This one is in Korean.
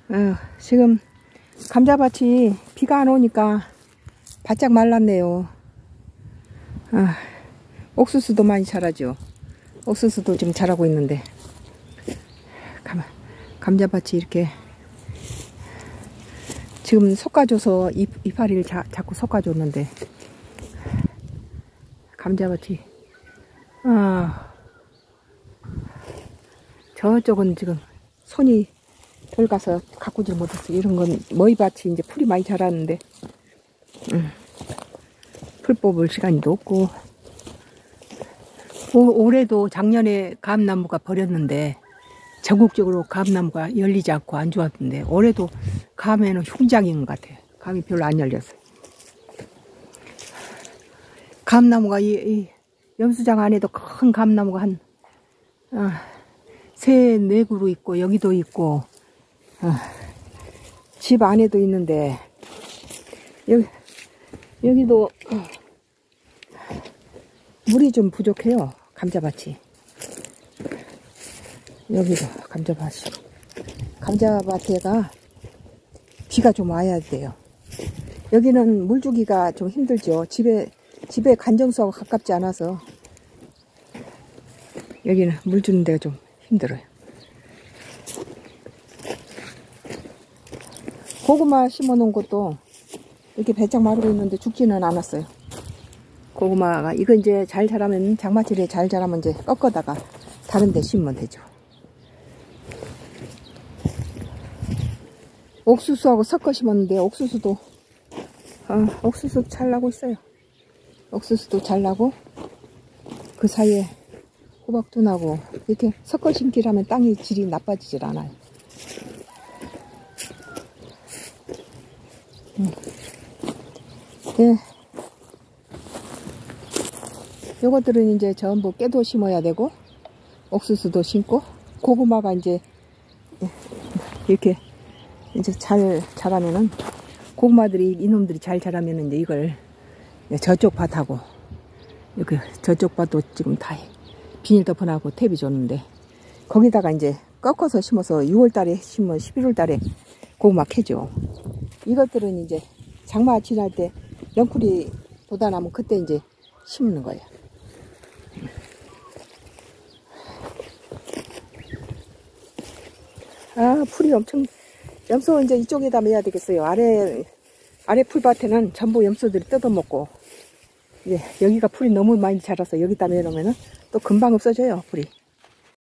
지금 감자밭이 비가 안 오니까 바짝 말랐네요. 옥수수도 많이 자라죠. 옥수수도 지금 자라고 있는데 감자밭이 이렇게 지금 솎아줘서 이파리를 자꾸 솎아줬는데 감자밭이 저쪽은 지금 손이 덜 가서 가꾸질 못했어요. 이런 건 머위밭이 이제 풀이 많이 자랐는데 풀 뽑을 시간도 없고 올해도 작년에 감나무가 버렸는데 전국적으로 감나무가 열리지 않고 안 좋았는데 올해도 감에는 흉작인 것 같아요. 감이 별로 안 열렸어요. 감나무가 이 염수장 안에도 큰 감나무가 한 3-4그루 있고 여기도 있고 집 안에도 있는데 여기도 물이 좀 부족해요. 감자밭이. 여기도 감자밭에가 비가 좀 와야 돼요. 여기는 물 주기가 좀 힘들죠. 집에 간정수하고 가깝지 않아서 여기는 물 주는 데가 좀 힘들어요. 고구마 심어 놓은 것도 이렇게 배짝 마르고 있는데 죽지는 않았어요. 고구마가 이거 이제 잘 자라면 장마철에 잘 자라면 이제 꺾어다가 다른 데 심으면 되죠. 옥수수하고 섞어 심었는데 옥수수도 옥수수 잘 나고 있어요. 옥수수도 잘 나고 그 사이에 호박도 나고 이렇게 섞어 심기라면 땅이 질이 나빠지질 않아요. 네. 요것들은 이제 전부 깨도 심어야 되고 옥수수도 심고 고구마가 이제 이렇게 이제 잘 자라면은 고구마들이 이놈들이 잘 자라면은 이제 이걸 저쪽 밭하고 여기 저쪽 밭도 지금 다 비닐 덮어놔고 탭이 줬는데 거기다가 이제 꺾어서 심어서 6월달에 심으면 11월달에 고구마 캐죠. 이것들은 이제 장마 지날 때 영풀이 돋아나면 그때 이제 심는 거예요. 풀이 엄청 염소 이제 이쪽에다 매야 되겠어요. 아래 풀밭에는 전부 염소들이 뜯어먹고 이제 여기가 풀이 너무 많이 자라서 여기다 매놓으면은 또 금방 없어져요. 풀이.